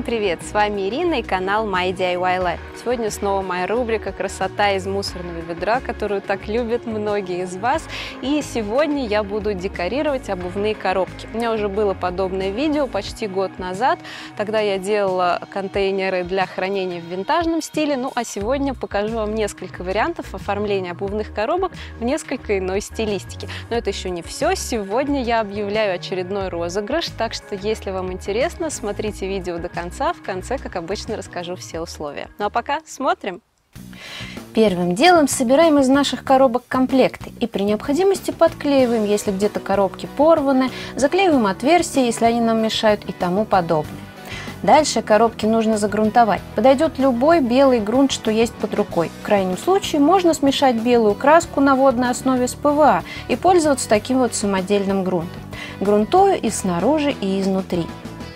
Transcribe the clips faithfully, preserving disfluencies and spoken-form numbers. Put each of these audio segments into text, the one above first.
Всем привет! С вами Ирина и канал My ди ай уай Life. Сегодня снова моя рубрика «Красота из мусорного ведра», которую так любят многие из вас. И сегодня я буду декорировать обувные коробки. У меня уже было подобное видео почти год назад. Тогда я делала контейнеры для хранения в винтажном стиле. Ну а сегодня покажу вам несколько вариантов оформления обувных коробок в несколько иной стилистике. Но это еще не все. Сегодня я объявляю очередной розыгрыш, так что если вам интересно, смотрите видео до конца. В конце, как обычно, расскажу все условия. Ну а пока смотрим. Первым делом собираем из наших коробок комплекты и при необходимости подклеиваем, если где-то коробки порваны, заклеиваем отверстия, если они нам мешают и тому подобное. Дальше коробки нужно загрунтовать. Подойдет любой белый грунт, что есть под рукой. В крайнем случае можно смешать белую краску на водной основе с пэ вэ а и пользоваться таким вот самодельным грунтом. Грунтую и снаружи, и изнутри.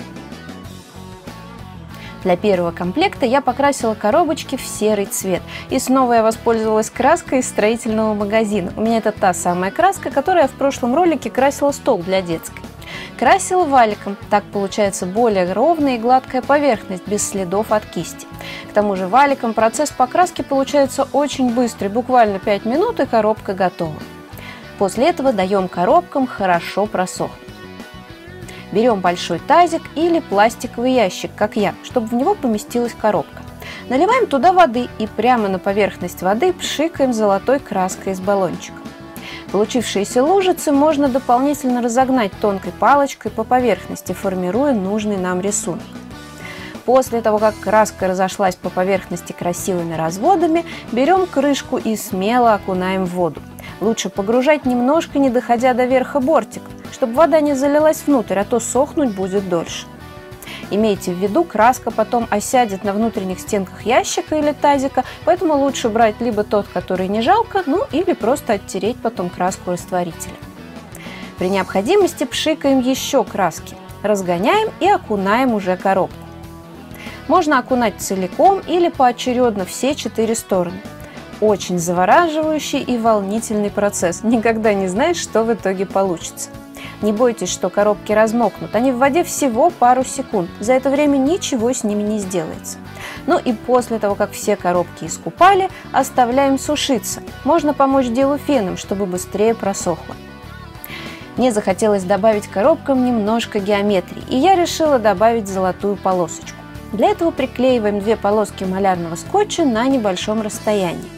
Для первого комплекта я покрасила коробочки в серый цвет. И снова я воспользовалась краской из строительного магазина. У меня это та самая краска, которой я в прошлом ролике красила стол для детской. Красила валиком, так получается более ровная и гладкая поверхность, без следов от кисти. К тому же валиком процесс покраски получается очень быстрый, буквально пять минут и коробка готова. После этого даем коробкам хорошо просохнуть. Берем большой тазик или пластиковый ящик, как я, чтобы в него поместилась коробка. Наливаем туда воды и прямо на поверхность воды пшикаем золотой краской из баллончика. Получившиеся лужицы можно дополнительно разогнать тонкой палочкой по поверхности, формируя нужный нам рисунок. После того, как краска разошлась по поверхности красивыми разводами, берем крышку и смело окунаем в воду. Лучше погружать немножко, не доходя до верха бортика, чтобы вода не залилась внутрь, а то сохнуть будет дольше. Имейте в виду, краска потом осядет на внутренних стенках ящика или тазика, поэтому лучше брать либо тот, который не жалко, ну или просто оттереть потом краску растворителем. При необходимости пшикаем еще краски, разгоняем и окунаем уже коробку. Можно окунать целиком или поочередно все четыре стороны. Очень завораживающий и волнительный процесс. Никогда не знаешь, что в итоге получится. Не бойтесь, что коробки размокнут. Они в воде всего пару секунд. За это время ничего с ними не сделается. Ну и после того, как все коробки искупали, оставляем сушиться. Можно помочь делу феном, чтобы быстрее просохло. Мне захотелось добавить коробкам немножко геометрии, и я решила добавить золотую полосочку. Для этого приклеиваем две полоски малярного скотча на небольшом расстоянии.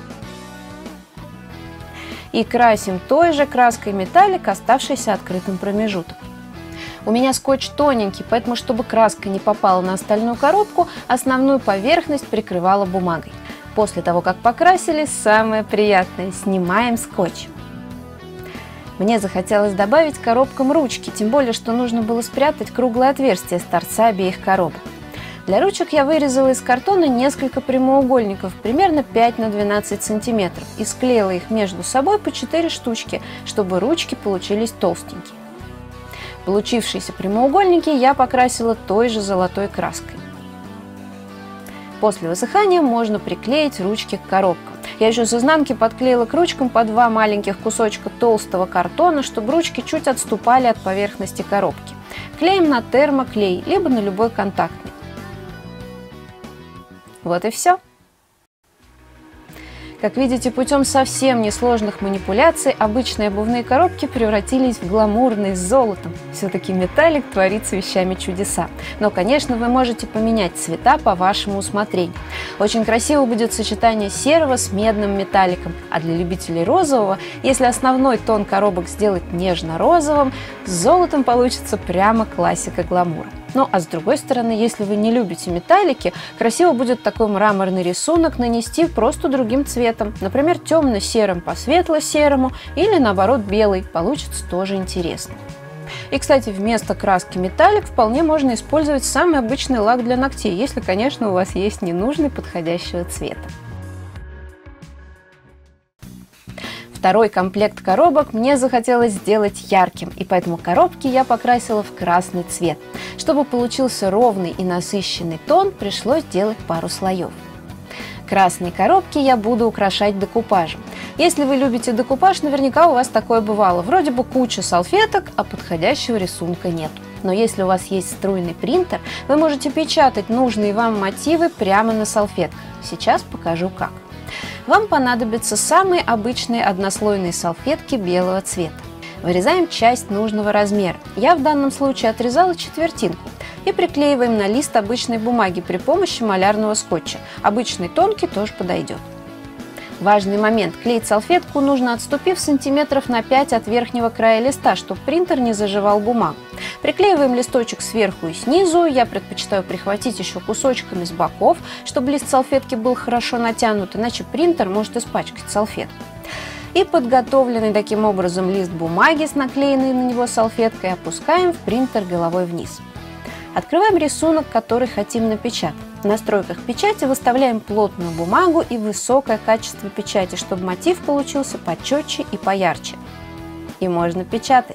И красим той же краской металлик, оставшийся открытым промежуток. У меня скотч тоненький, поэтому, чтобы краска не попала на остальную коробку, основную поверхность прикрывала бумагой. После того, как покрасили, самое приятное – снимаем скотч. Мне захотелось добавить коробкам ручки, тем более, что нужно было спрятать круглое отверстие с торца обеих коробок. Для ручек я вырезала из картона несколько прямоугольников, примерно пять на двенадцать сантиметров, и склеила их между собой по четыре штучки, чтобы ручки получились толстенькие. Получившиеся прямоугольники я покрасила той же золотой краской. После высыхания можно приклеить ручки к коробкам. Я еще с изнанки подклеила к ручкам по два маленьких кусочка толстого картона, чтобы ручки чуть отступали от поверхности коробки. Клеим на термоклей, либо на любой контактный. Вот и все. Как видите, путем совсем несложных манипуляций обычные обувные коробки превратились в гламурные с золотом. Все-таки металлик творит с вещами чудеса. Но, конечно, вы можете поменять цвета по вашему усмотрению. Очень красиво будет сочетание серого с медным металликом. А для любителей розового, если основной тон коробок сделать нежно-розовым, с золотом получится прямо классика гламура. Ну а с другой стороны, если вы не любите металлики, красиво будет такой мраморный рисунок нанести просто другим цветом. Например, темно-серым по светло-серому или наоборот белый. Получится тоже интересно. И, кстати, вместо краски металлик вполне можно использовать самый обычный лак для ногтей, если, конечно, у вас есть ненужный подходящего цвета. Второй комплект коробок мне захотелось сделать ярким, и поэтому коробки я покрасила в красный цвет. Чтобы получился ровный и насыщенный тон, пришлось сделать пару слоев. Красные коробки я буду украшать декупажем. Если вы любите декупаж, наверняка у вас такое бывало. Вроде бы куча салфеток, а подходящего рисунка нет. Но если у вас есть струйный принтер, вы можете печатать нужные вам мотивы прямо на салфетках. Сейчас покажу как. Вам понадобятся самые обычные однослойные салфетки белого цвета. Вырезаем часть нужного размера. Я в данном случае отрезала четвертинку. И приклеиваем на лист обычной бумаги при помощи малярного скотча. Обычный тонкий тоже подойдет. Важный момент. Клеить салфетку нужно, отступив сантиметров на пять от верхнего края листа, чтобы принтер не заживал бумагу. Приклеиваем листочек сверху и снизу. Я предпочитаю прихватить еще кусочками с боков, чтобы лист салфетки был хорошо натянут, иначе принтер может испачкать салфетку. И подготовленный таким образом лист бумаги с наклеенной на него салфеткой опускаем в принтер головой вниз. Открываем рисунок, который хотим напечатать. В настройках печати выставляем плотную бумагу и высокое качество печати, чтобы мотив получился почетче и поярче. И можно печатать.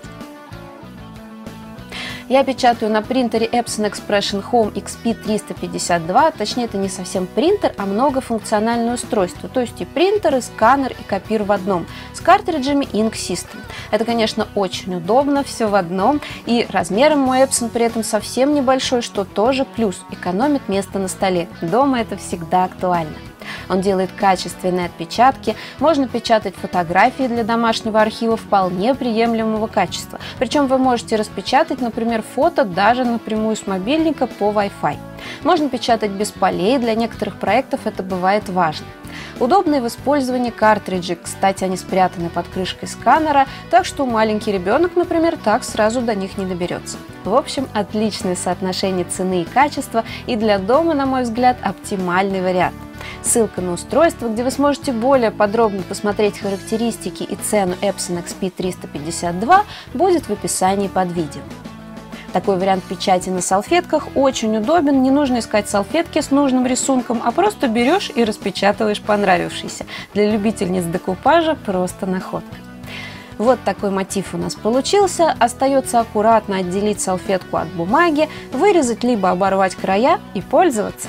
Я печатаю на принтере Epson Expression Home икс пи триста пятьдесят два, точнее это не совсем принтер, а многофункциональное устройство, то есть и принтер, и сканер, и копир в одном, с картриджами Ink System. Это, конечно, очень удобно, все в одном, и размером мой Epson при этом совсем небольшой, что тоже плюс, экономит место на столе. Дома это всегда актуально. Он делает качественные отпечатки, можно печатать фотографии для домашнего архива вполне приемлемого качества. Причем вы можете распечатать, например, фото даже напрямую с мобильника по Wi-Fi. Можно печатать без полей, для некоторых проектов это бывает важно. Удобные в использовании картриджи, кстати, они спрятаны под крышкой сканера, так что маленький ребенок, например, так сразу до них не доберется. В общем, отличное соотношение цены и качества, и для дома, на мой взгляд, оптимальный вариант. Ссылка на устройство, где вы сможете более подробно посмотреть характеристики и цену Epson икс пи триста пятьдесят два, будет в описании под видео. Такой вариант печати на салфетках очень удобен, не нужно искать салфетки с нужным рисунком, а просто берешь и распечатываешь понравившийся. Для любительниц декупажа просто находка. Вот такой мотив у нас получился. Остается аккуратно отделить салфетку от бумаги, вырезать либо оборвать края и пользоваться.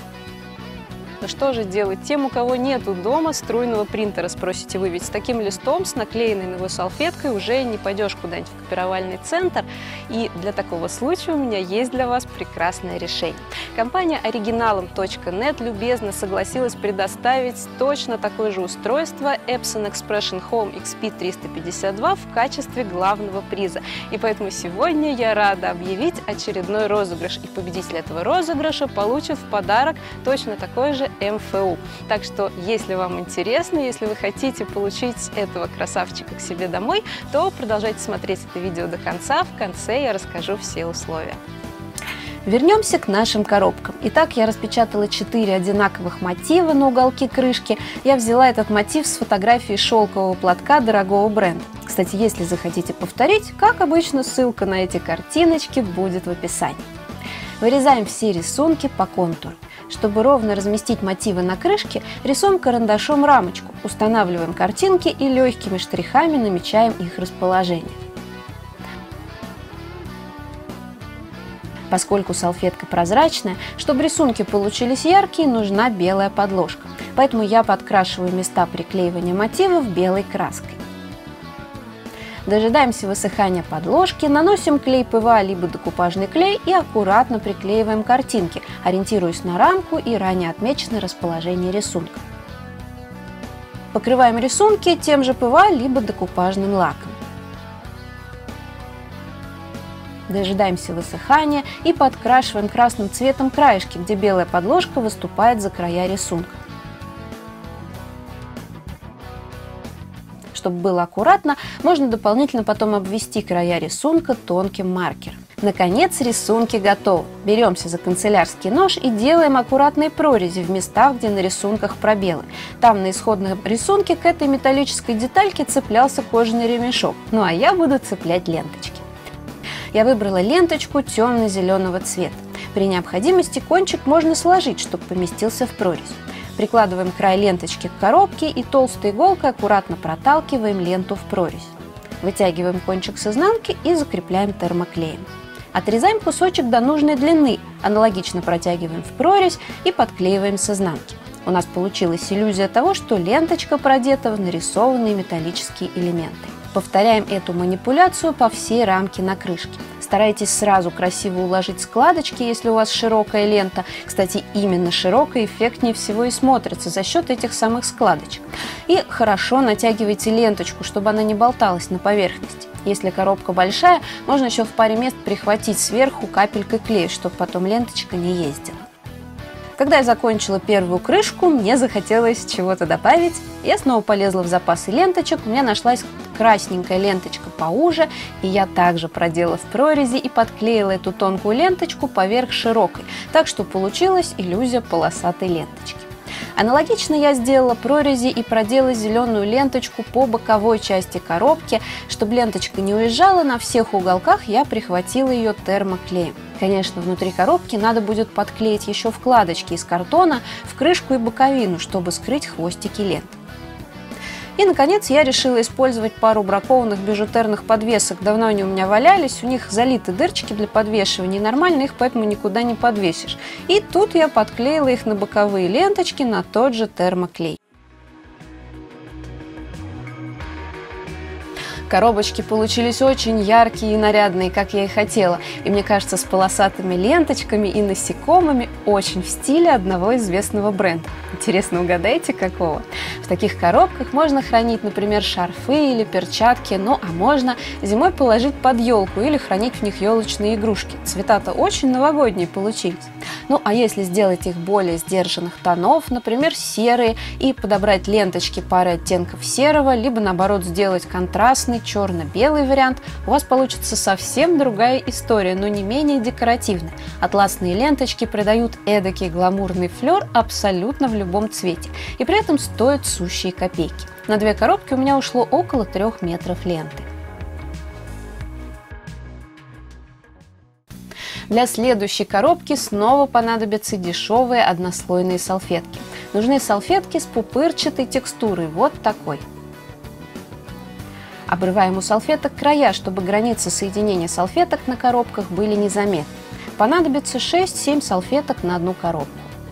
Ну что же делать тем, у кого нету дома струйного принтера, спросите вы, ведь с таким листом, с наклеенной на его салфеткой уже не пойдешь куда-нибудь в копировальный центр, и для такого случая у меня есть для вас прекрасное решение. Компания оригиналом точка нет любезно согласилась предоставить точно такое же устройство Epson Expression Home икс пи триста пятьдесят два в качестве главного приза, и поэтому сегодня я рада объявить очередной розыгрыш, и победитель этого розыгрыша получит в подарок точно такой же эм эф у. Так что, если вам интересно, если вы хотите получить этого красавчика к себе домой, то продолжайте смотреть это видео до конца. В конце я расскажу все условия. Вернемся к нашим коробкам. Итак, я распечатала четыре одинаковых мотива на уголке крышки. Я взяла этот мотив с фотографией шелкового платка дорогого бренда. Кстати, если захотите повторить, как обычно, ссылка на эти картиночки будет в описании. Вырезаем все рисунки по контуру. Чтобы ровно разместить мотивы на крышке, рисуем карандашом рамочку, устанавливаем картинки и легкими штрихами намечаем их расположение. Поскольку салфетка прозрачная, чтобы рисунки получились яркие, нужна белая подложка. Поэтому я подкрашиваю места приклеивания мотивов белой краской. Дожидаемся высыхания подложки, наносим клей пэ вэ а либо декупажный клей и аккуратно приклеиваем картинки, ориентируясь на рамку и ранее отмеченное расположение рисунка. Покрываем рисунки тем же пэ вэ а либо декупажным лаком. Дожидаемся высыхания и подкрашиваем красным цветом краешки, где белая подложка выступает за края рисунка. Чтобы было аккуратно, можно дополнительно потом обвести края рисунка тонким маркером. Наконец, рисунки готовы. Беремся за канцелярский нож и делаем аккуратные прорези в местах, где на рисунках пробелы. Там на исходном рисунке к этой металлической детальке цеплялся кожаный ремешок, ну а я буду цеплять ленточки. Я выбрала ленточку темно-зеленого цвета. При необходимости кончик можно сложить, чтобы поместился в прорезь. Прикладываем край ленточки к коробке и толстой иголкой аккуратно проталкиваем ленту в прорезь. Вытягиваем кончик с изнанки и закрепляем термоклеем. Отрезаем кусочек до нужной длины, аналогично протягиваем в прорезь и подклеиваем с изнанки. У нас получилась иллюзия того, что ленточка продета в нарисованные металлические элементы. Повторяем эту манипуляцию по всей рамке на крышке. Старайтесь сразу красиво уложить складочки, если у вас широкая лента. Кстати, именно широкая эффектнее всего и смотрится за счет этих самых складочек. И хорошо натягивайте ленточку, чтобы она не болталась на поверхности. Если коробка большая, можно еще в паре мест прихватить сверху капелькой клея, чтобы потом ленточка не ездила. Когда я закончила первую крышку, мне захотелось чего-то добавить. Я снова полезла в запасы ленточек. У меня нашлась красненькая ленточка поуже, и я также проделала в прорези и подклеила эту тонкую ленточку поверх широкой, так что получилась иллюзия полосатой ленточки. Аналогично я сделала прорези и проделала зеленую ленточку по боковой части коробки. Чтобы ленточка не уезжала, на всех уголках я прихватила ее термоклеем. Конечно, внутри коробки надо будет подклеить еще вкладочки из картона в крышку и боковину, чтобы скрыть хвостики лент. И, наконец, я решила использовать пару бракованных бижутерных подвесок. Давно они у меня валялись, у них залиты дырочки для подвешивания, и нормально их поэтому никуда не подвесишь. И тут я подклеила их на боковые ленточки на тот же термоклей. Коробочки получились очень яркие и нарядные, как я и хотела. И мне кажется, с полосатыми ленточками и насекомыми очень в стиле одного известного бренда. Интересно, угадайте, какого? В таких коробках можно хранить, например, шарфы или перчатки, ну а можно зимой положить под елку или хранить в них елочные игрушки. Цвета-то очень новогодние получились. Ну а если сделать их более сдержанных тонов, например, серые, и подобрать ленточки пары оттенков серого, либо наоборот сделать контрастный черно-белый вариант, у вас получится совсем другая история, но не менее декоративная. Атласные ленточки придают эдакий гламурный флер абсолютно в любом цвете, и при этом стоят сущие копейки. На две коробки у меня ушло около трех метров ленты. Для следующей коробки снова понадобятся дешевые однослойные салфетки. Нужны салфетки с пупырчатой текстурой, вот такой. Обрываем у салфеток края, чтобы границы соединения салфеток на коробках были незаметны. Понадобится шесть-семь салфеток на одну коробку.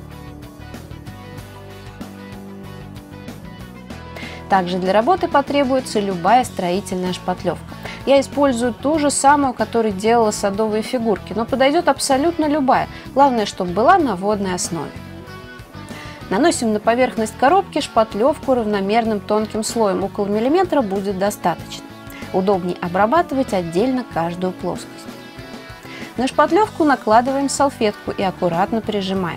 Также для работы потребуется любая строительная шпатлевка. Я использую ту же самую, которой делала садовые фигурки, но подойдет абсолютно любая. Главное, чтобы была на водной основе. Наносим на поверхность коробки шпатлевку равномерным тонким слоем, около миллиметра будет достаточно. Удобнее обрабатывать отдельно каждую плоскость. На шпатлевку накладываем салфетку и аккуратно прижимаем.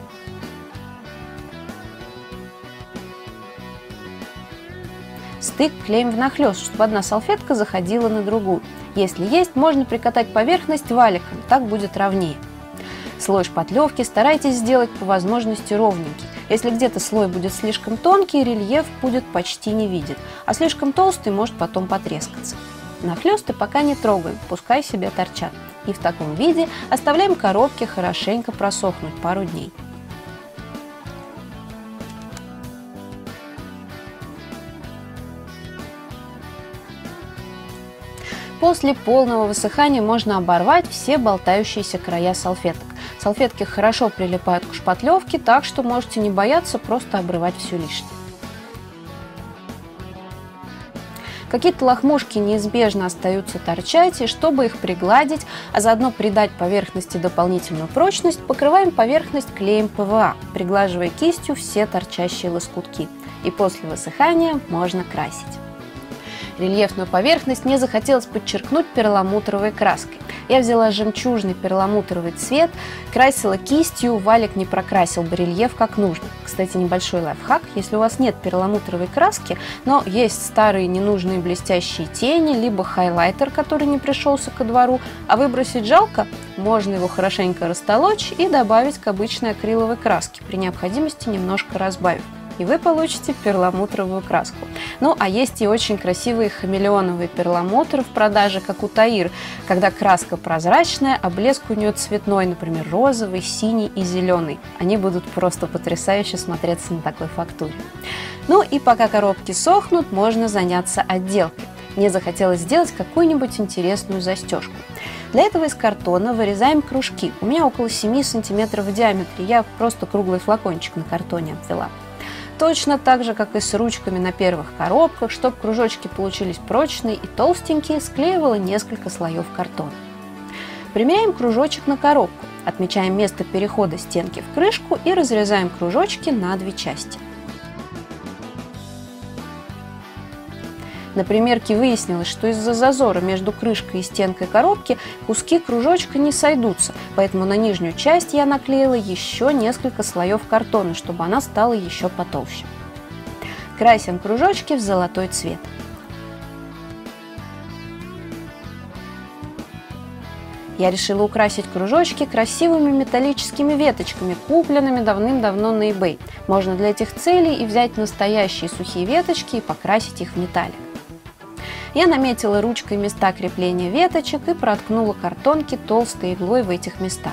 Стык клеим внахлёст, чтобы одна салфетка заходила на другую. Если есть, можно прикатать поверхность валиком, так будет ровнее. Слой шпатлевки старайтесь сделать по возможности ровненький. Если где-то слой будет слишком тонкий, рельеф будет почти не виден, а слишком толстый может потом потрескаться. Нахлёсты пока не трогаем, пускай себе торчат. И в таком виде оставляем коробки хорошенько просохнуть пару дней. После полного высыхания можно оборвать все болтающиеся края салфеток. Салфетки хорошо прилипают к шпатлевке, так что можете не бояться просто обрывать все лишнее. Какие-то лохмушки неизбежно остаются торчать, и чтобы их пригладить, а заодно придать поверхности дополнительную прочность, покрываем поверхность клеем пэ вэ а, приглаживая кистью все торчащие лоскутки. И после высыхания можно красить. Рельефную поверхность мне захотелось подчеркнуть перламутровой краской. Я взяла жемчужный перламутровый цвет, красила кистью, валик не прокрасил бы рельеф как нужно. Кстати, небольшой лайфхак: если у вас нет перламутровой краски, но есть старые ненужные блестящие тени, либо хайлайтер, который не пришелся ко двору, а выбросить жалко, можно его хорошенько растолочь и добавить к обычной акриловой краске, при необходимости немножко разбавив. И вы получите перламутровую краску. Ну, а есть и очень красивые хамелеоновые перламутры в продаже, как у Таир, когда краска прозрачная, а блеск у нее цветной, например, розовый, синий и зеленый. Они будут просто потрясающе смотреться на такой фактуре. Ну и пока коробки сохнут, можно заняться отделкой. Мне захотелось сделать какую-нибудь интересную застежку. Для этого из картона вырезаем кружки. У меня около семи сантиметров в диаметре, я просто круглый флакончик на картоне обвела. Точно так же, как и с ручками на первых коробках, чтобы кружочки получились прочные и толстенькие, склеивала несколько слоев картона. Примеряем кружочек на коробку, отмечаем место перехода стенки в крышку и разрезаем кружочки на две части. На примерке выяснилось, что из-за зазора между крышкой и стенкой коробки куски кружочка не сойдутся, поэтому на нижнюю часть я наклеила еще несколько слоев картона, чтобы она стала еще потолще. Красим кружочки в золотой цвет. Я решила украсить кружочки красивыми металлическими веточками, купленными давным-давно на eBay. Можно для этих целей и взять настоящие сухие веточки и покрасить их в металлик. Я наметила ручкой места крепления веточек и проткнула картонки толстой иглой в этих местах.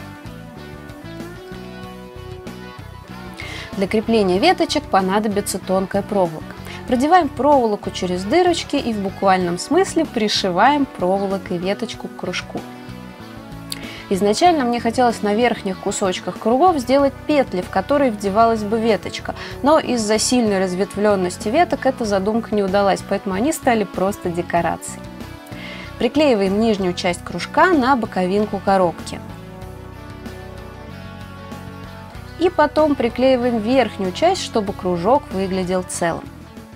Для крепления веточек понадобится тонкая проволока. Продеваем проволоку через дырочки и в буквальном смысле пришиваем проволокой веточку к кружку. Изначально мне хотелось на верхних кусочках кругов сделать петли, в которые вдевалась бы веточка, но из-за сильной разветвленности веток эта задумка не удалась, поэтому они стали просто декорацией. Приклеиваем нижнюю часть кружка на боковинку коробки. И потом приклеиваем верхнюю часть, чтобы кружок выглядел целым.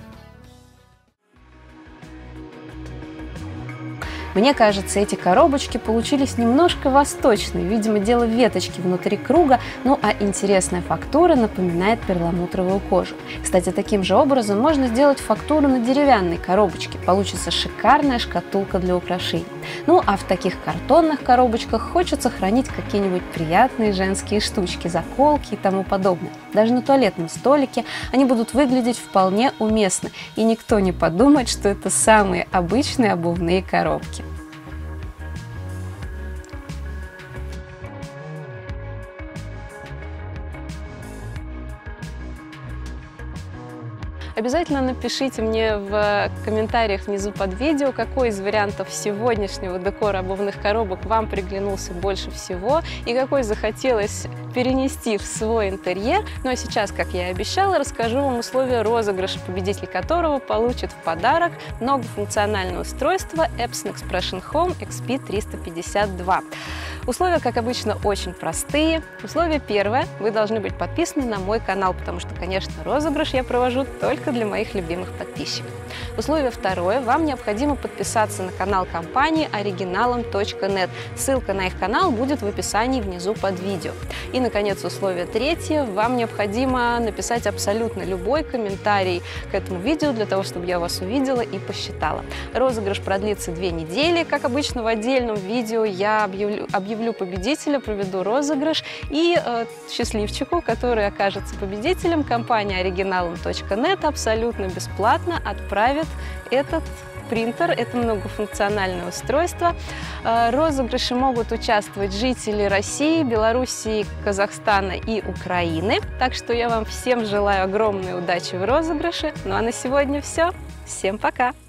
Мне кажется, эти коробочки получились немножко восточные, видимо, дело в веточке внутри круга, ну а интересная фактура напоминает перламутровую кожу. Кстати, таким же образом можно сделать фактуру на деревянной коробочке, получится шикарная шкатулка для украшений. Ну а в таких картонных коробочках хочется хранить какие-нибудь приятные женские штучки, заколки и тому подобное. Даже на туалетном столике они будут выглядеть вполне уместно, и никто не подумает, что это самые обычные обувные коробки. Обязательно напишите мне в комментариях внизу под видео, какой из вариантов сегодняшнего декора обувных коробок вам приглянулся больше всего и какой захотелось перенести в свой интерьер. Ну а сейчас, как я и обещала, расскажу вам условия розыгрыша, победитель которого получит в подарок многофункциональное устройство Epson Expression Home икс пи триста пятьдесят два. Условия, как обычно, очень простые. Условие первое. Вы должны быть подписаны на мой канал, потому что, конечно, розыгрыш я провожу только для моих любимых подписчиков. Условие второе. Вам необходимо подписаться на канал компании оригиналом точка нет. Ссылка на их канал будет в описании внизу под видео. И, наконец, условие третье. Вам необходимо написать абсолютно любой комментарий к этому видео, для того, чтобы я вас увидела и посчитала. Розыгрыш продлится две недели. Как обычно, в отдельном видео я объявлю, объявлю победителя, проведу розыгрыш, и э, счастливчику, который окажется победителем, компания оригиналом точка нет абсолютно бесплатно отправит этот принтер, это многофункциональное устройство. В розыгрыше могут участвовать жители России, Белоруссии, Казахстана и Украины. Так что я вам всем желаю огромной удачи в розыгрыше. Ну а на сегодня все. Всем пока!